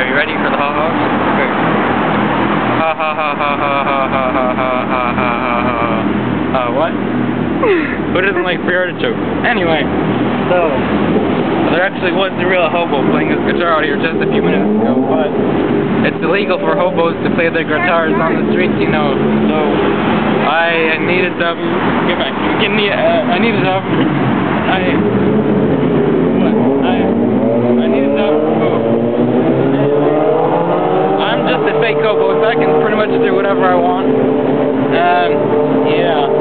you ready for the ha-ha? Okay. Ha ha ha ha ha ha ha ha ha ha ha. What? Who doesn't like free artichoke? Anyway, so there actually was a real hobo playing his guitar out here just a few minutes ago, but it's illegal for hobos to play their guitars on the streets, you know. So I needed them. I needed them. I needed them. I'm just a fake hobo, so I can pretty much do whatever I want. Yeah.